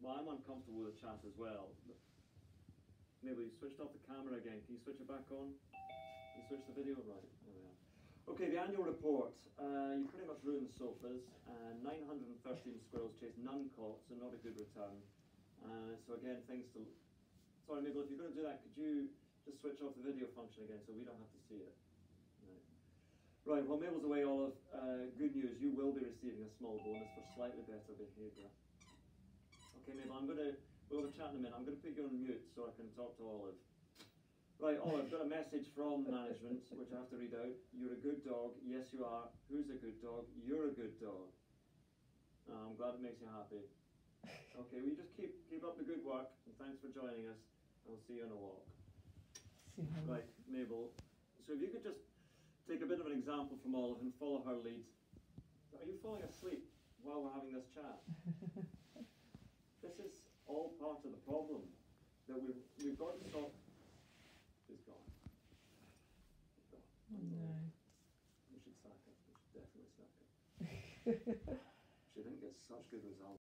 Well, I'm uncomfortable with the chat as well. Maybe you switched off the camera again. Can you switch it back on? Can you switch the video? Right, there we are. Okay, the annual report. You pretty much ruined the sofas. 913 squirrels chased, none caught, so not a good return. So again, things to... Sorry, Mabel, if you're going to do that, could you just switch off the video function again so we don't have to see it? Right, while Mabel's away, Olive, good news, you will be receiving a small bonus for slightly better behaviour. Okay, Mabel, we'll have a chat in a minute. I'm going to put you on mute so I can talk to Olive. Right, Olive, I've got a message from management, which I have to read out. You're a good dog. Yes, you are. Who's a good dog? You're a good dog. I'm glad it makes you happy. Okay, well, you just keep up the good work, and thanks for joining us, and we'll see you on a walk. Right, Mabel, so if you could just take a bit of an example from Olive and follow her lead. Are you falling asleep while we're having this chat? This is all part of the problem that we've got to solve. She's gone. Oh no. We should sack her. We should definitely sack her. She didn't get such good results.